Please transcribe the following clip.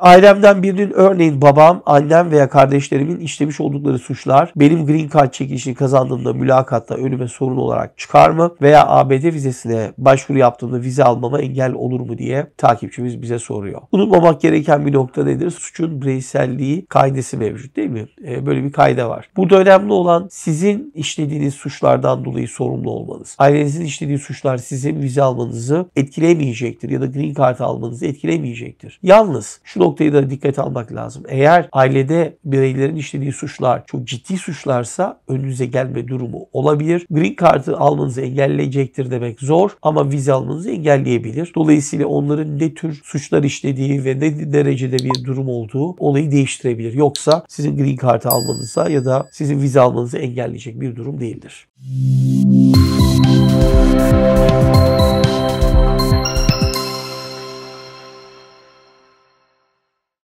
Ailemden birinin, örneğin babam, annem veya kardeşlerimin işlemiş oldukları suçlar benim green card çekilişini kazandığımda mülakatta önüme sorun olarak çıkar mı? Veya ABD vizesine başvuru yaptığımda vize almama engel olur mu diye takipçimiz bize soruyor. Unutmamak gereken bir nokta nedir? Suçun bireyselliği kaidesi mevcut değil mi? Böyle bir kaide var. Burada önemli olan sizin işlediğiniz suçlardan dolayı sorumlu olmanız. Ailenizin işlediği suçlar sizin vize almanızı etkilemeyecektir ya da green card almanızı etkilemeyecektir. Yalnız şu noktayı da dikkate almak lazım. Eğer ailede bireylerin işlediği suçlar çok ciddi suçlarsa önünüze gelme durumu olabilir. Green card'ı almanızı engelleyecektir demek zor ama vize almanızı engelleyebilir. Dolayısıyla onların ne tür suçlar işlediği ve ne derecede bir durum olduğu olayı değiştirebilir. Yoksa sizin green card'ı almanıza ya da sizin vize almanızı engelleyecek bir durum değildir.